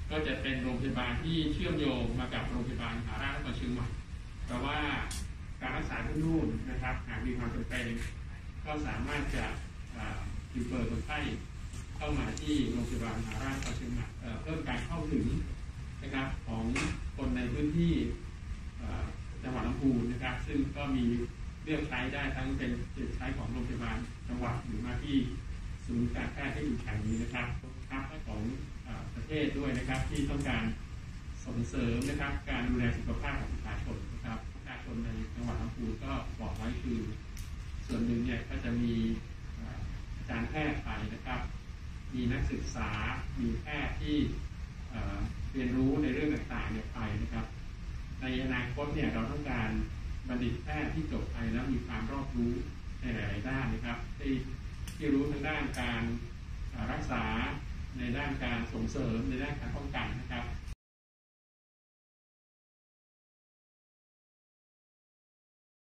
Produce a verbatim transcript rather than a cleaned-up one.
ก็จะเป็นโรงพยาบาลที่เชื่อมโยงมากับโรงพยาบาลมหาราชนครเชียงใหม่เพราะว่าการรักษาที่นู่นนะครับหากมีความจำเป็นก็สามารถจะรีเฟอร์คนไข้เข้ามาที่โรงพยาบาลมหาราชนครเชียงใหม่เพิ่มการเข้าถึงนะครับของคนในพื้นที่จังหวัดลำพูนนะครับซึ่งก็มีเลือกใช้ได้ทั้งเป็นใช้ของโรงพยาบาลจังหวัดหรือมาที่ศูนย์การแพทย์ที่อยู่แห่งนี้นะครับครับของประเทศด้วยนะครับที่ต้องการส่งเสริมนะครับการดูแลสุขภาพของประชาชนนะครับประชาชนในจังหวัดลำพูนก็บอกไว้คือส่วนหนึ่งเนี่ยก็จะมีอาจารย์แพทย์ไปนะครับมีนักศึกษามีแพทย์ที่เรียนรู้ในเรื่องต่างๆเนี่ยไปนะครับในอนาคตเนี่ยเราต้องการบัณฑิตแพทย์ที่จบไปแล้วมีความรอบรู้ในหลายๆด้านนะครับที่ที่รู้ทั้งด้านการรักษาในด้านการส่งเสริมในด้านการป้องกัน